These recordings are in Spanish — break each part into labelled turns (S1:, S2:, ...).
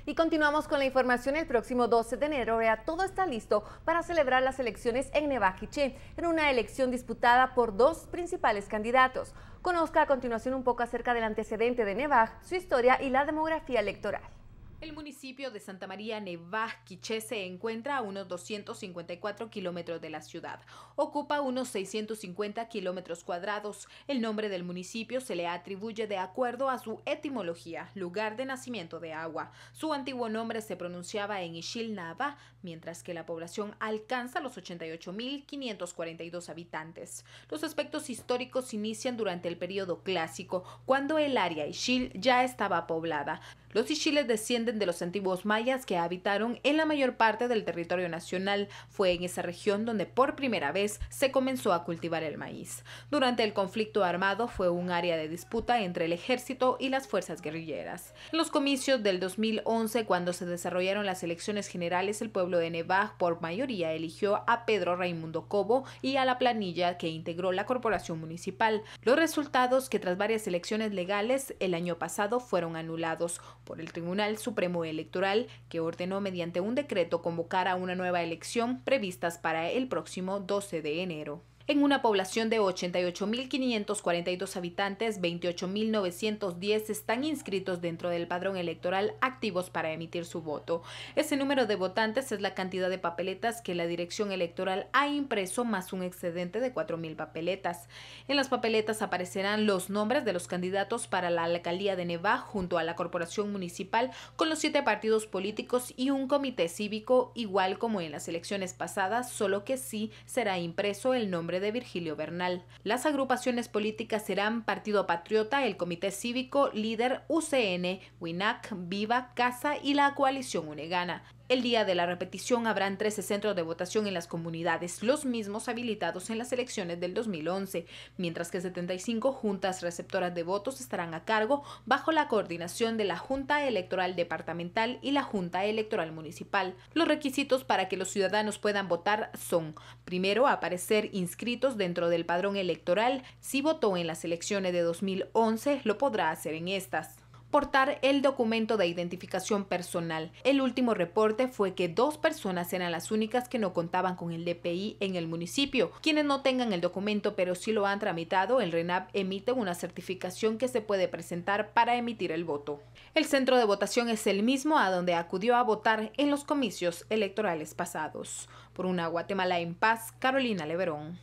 S1: Y continuamos con la información. El próximo 12 de enero ya todo está listo para celebrar las elecciones en Nevaj Quiché, en una elección disputada por dos principales candidatos. Conozca a continuación un poco acerca del antecedente de Nevaj, su historia y la demografía electoral.
S2: El municipio de Santa María Nevaj Quiché se encuentra a unos 254 kilómetros de la ciudad. Ocupa unos 650 kilómetros cuadrados. El nombre del municipio se le atribuye de acuerdo a su etimología, lugar de nacimiento de agua. Su antiguo nombre se pronunciaba en Ixil Nava, mientras que la población alcanza los 88.542 habitantes. Los aspectos históricos inician durante el periodo clásico, cuando el área Ixil ya estaba poblada. Los ixiles descienden de los antiguos mayas que habitaron en la mayor parte del territorio nacional. Fue en esa región donde por primera vez se comenzó a cultivar el maíz. Durante el conflicto armado fue un área de disputa entre el ejército y las fuerzas guerrilleras. En los comicios del 2011, cuando se desarrollaron las elecciones generales, el pueblo de Nevaj por mayoría eligió a Pedro Raimundo Cobo y a la planilla que integró la corporación municipal. Los resultados, que tras varias elecciones legales el año pasado fueron anulados por el Tribunal Supremo Electoral, que ordenó mediante un decreto convocar a una nueva elección previstas para el próximo 12 de enero. En una población de 88.542 habitantes, 28.910 están inscritos dentro del padrón electoral activos para emitir su voto. Ese número de votantes es la cantidad de papeletas que la dirección electoral ha impreso más un excedente de 4.000 papeletas. En las papeletas aparecerán los nombres de los candidatos para la alcaldía de Nevaj junto a la corporación municipal con los 7 partidos políticos y un comité cívico, igual como en las elecciones pasadas, solo que sí será impreso el nombre de Virgilio Bernal. Las agrupaciones políticas serán Partido Patriota, el Comité Cívico, Líder, UCN, WINAC, Viva, Casa y la Coalición Unegana. El día de la repetición habrán 13 centros de votación en las comunidades, los mismos habilitados en las elecciones del 2011, mientras que 75 juntas receptoras de votos estarán a cargo bajo la coordinación de la Junta Electoral Departamental y la Junta Electoral Municipal. Los requisitos para que los ciudadanos puedan votar son: primero, aparecer inscritos dentro del padrón electoral. Si votó en las elecciones de 2011, lo podrá hacer en estas. Portar el documento de identificación personal. El último reporte fue que 2 personas eran las únicas que no contaban con el DPI en el municipio. Quienes no tengan el documento pero sí lo han tramitado, el RENAP emite una certificación que se puede presentar para emitir el voto. El centro de votación es el mismo a donde acudió a votar en los comicios electorales pasados. Por una Guatemala en paz, Carolina Leverón.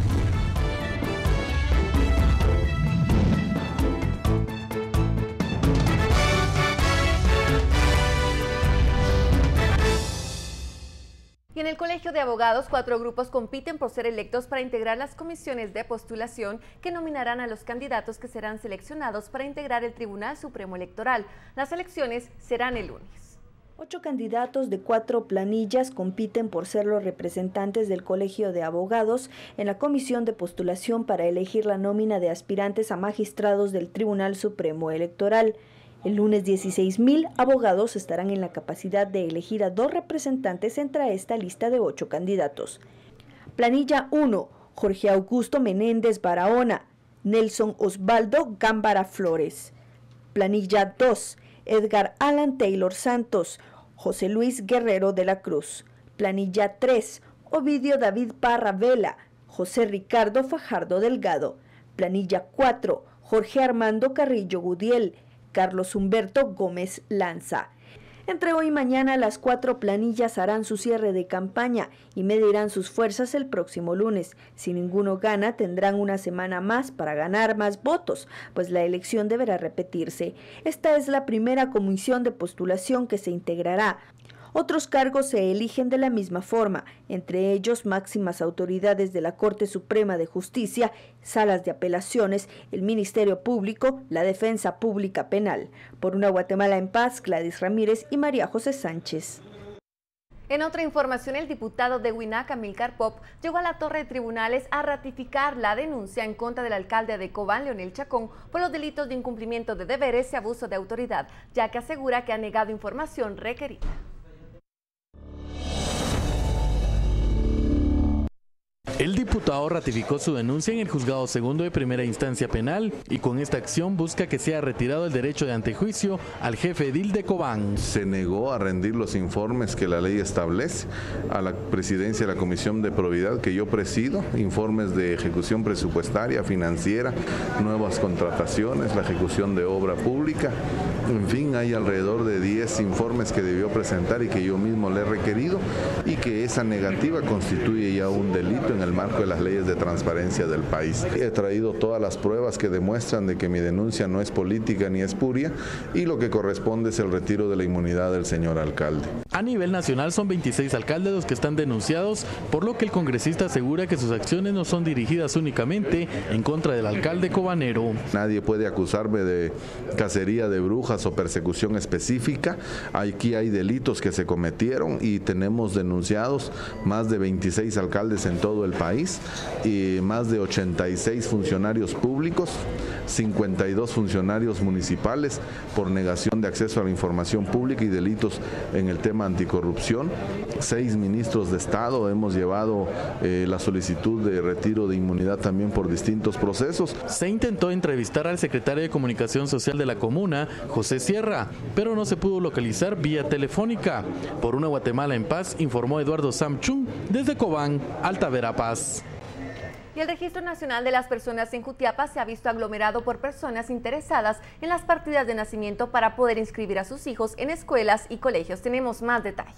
S1: Y en el Colegio de Abogados, 4 grupos compiten por ser electos para integrar las comisiones de postulación que nominarán a los candidatos que serán seleccionados para integrar el Tribunal Supremo Electoral. Las elecciones serán el lunes.
S3: 8 candidatos de 4 planillas compiten por ser los representantes del Colegio de Abogados en la comisión de postulación para elegir la nómina de aspirantes a magistrados del Tribunal Supremo Electoral. El lunes 16.000 abogados estarán en la capacidad de elegir a 2 representantes entre esta lista de 8 candidatos. Planilla 1, Jorge Augusto Menéndez Barahona, Nelson Osvaldo Gámbara Flores. Planilla 2, Edgar Alan Taylor Santos, José Luis Guerrero de la Cruz. Planilla 3, Ovidio David Parra Vela, José Ricardo Fajardo Delgado. Planilla 4, Jorge Armando Carrillo Gudiel, Carlos Humberto Gómez Lanza. Entre hoy y mañana, las 4 planillas harán su cierre de campaña y medirán sus fuerzas el próximo lunes. Si ninguno gana, tendrán una semana más para ganar más votos, pues la elección deberá repetirse. Esta es la primera comisión de postulación que se integrará. Otros cargos se eligen de la misma forma, entre ellos máximas autoridades de la Corte Suprema de Justicia, salas de apelaciones, el Ministerio Público, la Defensa Pública Penal. Por una Guatemala en paz, Gladys Ramírez y María José Sánchez.
S1: En otra información, el diputado de WINAC, Amílcar Pop, llegó a la Torre de Tribunales a ratificar la denuncia en contra del alcalde de Cobán, Leonel Chacón, por los delitos de incumplimiento de deberes y abuso de autoridad, ya que asegura que ha negado información requerida.
S4: El diputado ratificó su denuncia en el Juzgado Segundo de Primera Instancia Penal y con esta acción busca que sea retirado el derecho de antejuicio al jefe edil de Cobán.
S5: Se negó a rendir los informes que la ley establece a la presidencia de la Comisión de Probidad que yo presido, informes de ejecución presupuestaria, financiera, nuevas contrataciones, la ejecución de obra pública. En fin, hay alrededor de 10 informes que debió presentar y que yo mismo le he requerido, y que esa negativa constituye ya un delito en el marco de las leyes de transparencia del país. He traído todas las pruebas que demuestran de que mi denuncia no es política ni espuria, y lo que corresponde es el retiro de la inmunidad del señor alcalde.
S4: A nivel nacional son 26 alcaldes los que están denunciados, por lo que el congresista asegura que sus acciones no son dirigidas únicamente en contra del alcalde cobanero.
S5: Nadie puede acusarme de cacería de brujas o persecución específica. Aquí hay delitos que se cometieron y tenemos denunciados más de 26 alcaldes en todo el país y más de 86 funcionarios públicos, 52 funcionarios municipales por negación de acceso a la información pública y delitos en el tema anticorrupción. 6 ministros de Estado, hemos llevado la solicitud de retiro de inmunidad también por distintos procesos.
S4: Se intentó entrevistar al secretario de Comunicación Social de la comuna, José Sierra, pero no se pudo localizar vía telefónica. Por una Guatemala en paz, informó Eduardo Samchung desde Cobán, Alta Verapaz.
S1: Y el Registro Nacional de las Personas en Jutiapa se ha visto aglomerado por personas interesadas en las partidas de nacimiento para poder inscribir a sus hijos en escuelas y colegios. Tenemos más detalles.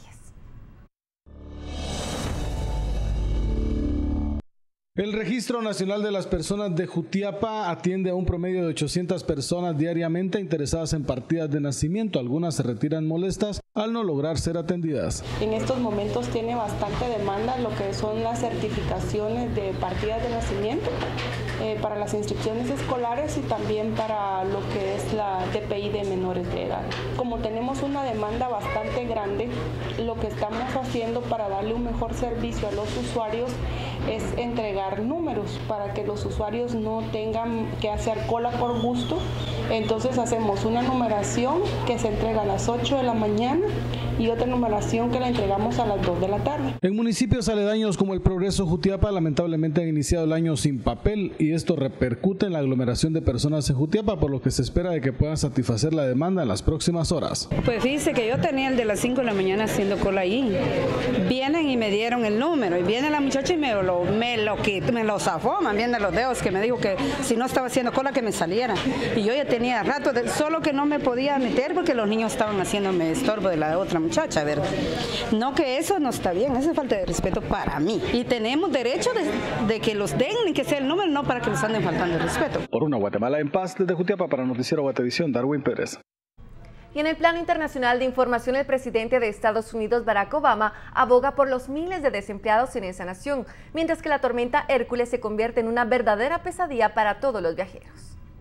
S6: El Registro Nacional de las Personas de Jutiapa atiende a un promedio de 800 personas diariamente interesadas en partidas de nacimiento. Algunas se retiran molestas al no lograr ser atendidas.
S7: En estos momentos tiene bastante demanda lo que son las certificaciones de partidas de nacimiento para las inscripciones escolares y también para lo que es la DPI de menores de edad. Como tenemos una demanda bastante grande, lo que estamos haciendo para darle un mejor servicio a los usuarios es entregar números para que los usuarios no tengan que hacer cola por gusto. Entonces hacemos una numeración que se entrega a las 8 de la mañana y otra numeración que la entregamos a las 2 de la tarde.
S6: En municipios aledaños como El Progreso, Jutiapa, lamentablemente han iniciado el año sin papel y esto repercute en la aglomeración de personas en Jutiapa, por lo que se espera de que puedan satisfacer la demanda en las próximas horas.
S8: Pues fíjese que yo tenía el de las 5 de la mañana haciendo cola ahí. Vienen y me dieron el número y viene la muchacha y me lo zafó, más bien de los dedos, que me dijo que si no estaba haciendo cola que me saliera. Y yo ya tenía rato, solo que no me podía meter porque los niños estaban haciéndome estorbo de la otra muchacha, ¿verdad? No, que eso no está bien, eso es falta de respeto para mí. Y tenemos derecho de que los den y que sea el número, no para que les anden faltando el respeto.
S6: Por una Guatemala en paz, desde Jutiapa para Noticiero Guatevisión, Darwin Pérez.
S1: Y en el plano internacional de información, el presidente de Estados Unidos, Barack Obama, aboga por los miles de desempleados en esa nación, mientras que la tormenta Hércules se convierte en una verdadera pesadilla para todos los viajeros.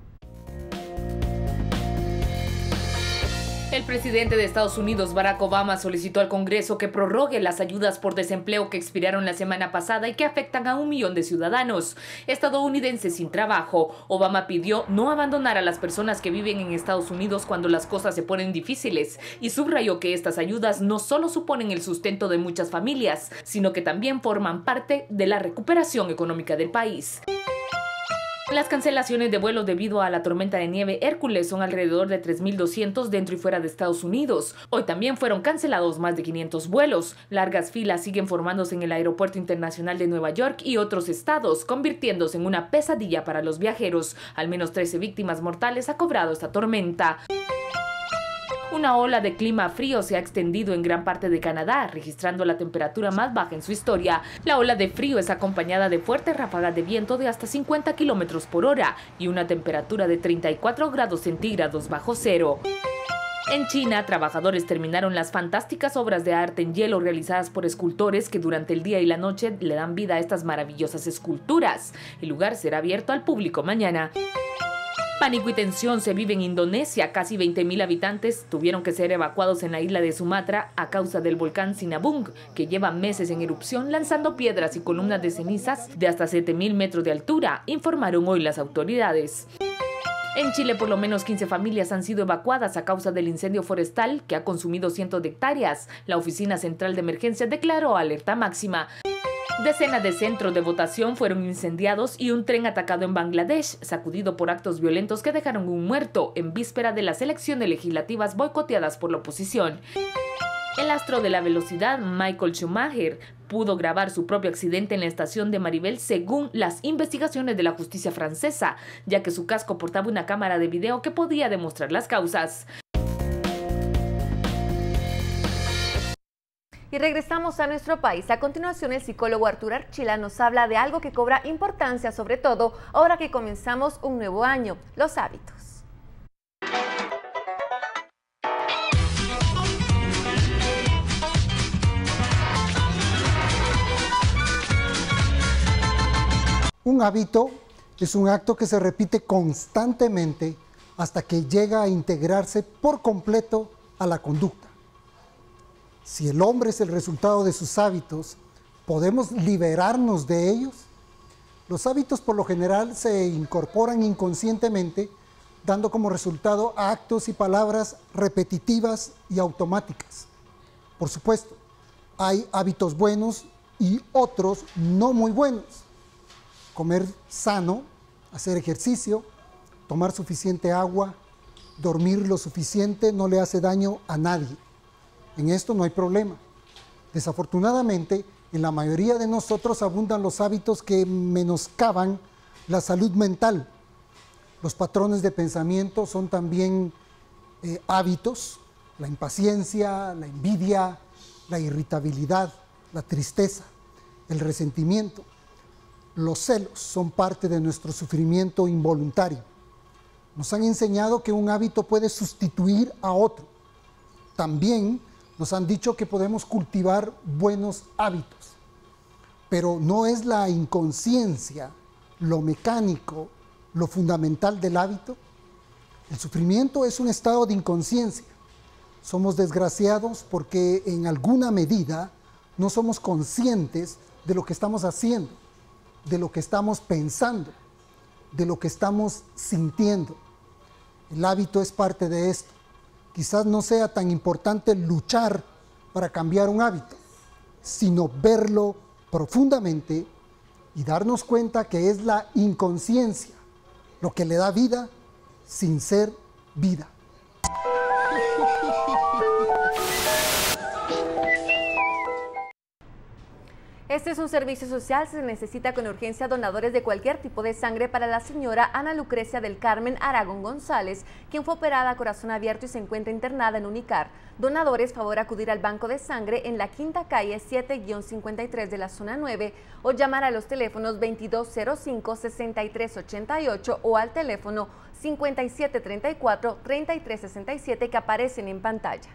S9: El presidente de Estados Unidos, Barack Obama, solicitó al Congreso que prorrogue las ayudas por desempleo que expiraron la semana pasada y que afectan a 1 millón de ciudadanos estadounidenses sin trabajo. Obama pidió no abandonar a las personas que viven en Estados Unidos cuando las cosas se ponen difíciles y subrayó que estas ayudas no solo suponen el sustento de muchas familias, sino que también forman parte de la recuperación económica del país. Las cancelaciones de vuelos debido a la tormenta de nieve Hércules son alrededor de 3.200 dentro y fuera de Estados Unidos. Hoy también fueron cancelados más de 500 vuelos. Largas filas siguen formándose en el Aeropuerto Internacional de Nueva York y otros estados, convirtiéndose en una pesadilla para los viajeros. Al menos 13 víctimas mortales ha cobrado esta tormenta. Una ola de clima frío se ha extendido en gran parte de Canadá, registrando la temperatura más baja en su historia. La ola de frío es acompañada de fuertes ráfagas de viento de hasta 50 kilómetros por hora y una temperatura de 34 grados centígrados bajo cero. En China, trabajadores terminaron las fantásticas obras de arte en hielo realizadas por escultores que durante el día y la noche le dan vida a estas maravillosas esculturas. El lugar será abierto al público mañana. Pánico y tensión se vive en Indonesia. Casi 20.000 habitantes tuvieron que ser evacuados en la isla de Sumatra a causa del volcán Sinabung, que lleva meses en erupción lanzando piedras y columnas de cenizas de hasta 7.000 metros de altura, informaron hoy las autoridades. En Chile, por lo menos 15 familias han sido evacuadas a causa del incendio forestal que ha consumido cientos de hectáreas. La Oficina Central de Emergencias declaró alerta máxima. Decenas de centros de votación fueron incendiados y un tren atacado en Bangladesh, sacudido por actos violentos que dejaron un muerto en víspera de las elecciones legislativas boicoteadas por la oposición. El astro de la velocidad, Michael Schumacher, pudo grabar su propio accidente en la estación de Maribel según las investigaciones de la justicia francesa, ya que su casco portaba una cámara de video que podía demostrar las causas.
S1: Y regresamos a nuestro país. A continuación, el psicólogo Arturo Archila nos habla de algo que cobra importancia, sobre todo ahora que comenzamos un nuevo año: los hábitos.
S10: Un hábito es un acto que se repite constantemente hasta que llega a integrarse por completo a la conducta. Si el hombre es el resultado de sus hábitos, ¿podemos liberarnos de ellos? Los hábitos por lo general se incorporan inconscientemente, dando como resultado actos y palabras repetitivas y automáticas. Por supuesto, hay hábitos buenos y otros no muy buenos. Comer sano, hacer ejercicio, tomar suficiente agua, dormir lo suficiente no le hace daño a nadie. En esto no hay problema. Desafortunadamente, en la mayoría de nosotros abundan los hábitos que menoscaban la salud mental. Los patrones de pensamiento son también hábitos: la impaciencia, la envidia, la irritabilidad, la tristeza, el resentimiento. Los celos son parte de nuestro sufrimiento involuntario. Nos han enseñado que un hábito puede sustituir a otro. También nos han dicho que podemos cultivar buenos hábitos, pero no es la inconsciencia, lo mecánico, lo fundamental del hábito. El sufrimiento es un estado de inconsciencia. Somos desgraciados porque en alguna medida no somos conscientes de lo que estamos haciendo, de lo que estamos pensando, de lo que estamos sintiendo. El hábito es parte de esto. Quizás no sea tan importante luchar para cambiar un hábito, sino verlo profundamente y darnos cuenta que es la inconsciencia lo que le da vida sin ser vida.
S1: Este es un servicio social. Se necesita con urgencia donadores de cualquier tipo de sangre para la señora Ana Lucrecia del Carmen Aragón González, quien fue operada a corazón abierto y se encuentra internada en Unicar. Donadores, favor acudir al banco de sangre en la Quinta Calle 7-53 de la zona 9 o llamar a los teléfonos 2205-6388 o al teléfono 5734-3367 que aparecen en pantalla.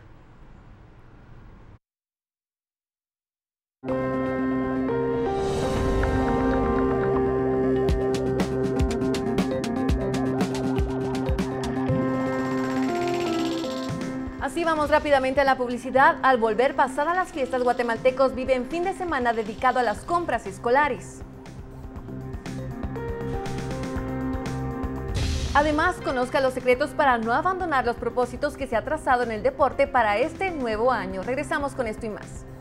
S1: Así vamos rápidamente a la publicidad. Al volver pasadas las fiestas, guatemaltecos viven fin de semana dedicado a las compras escolares. Además, conozca los secretos para no abandonar los propósitos que se ha trazado en el deporte para este nuevo año. Regresamos con esto y más.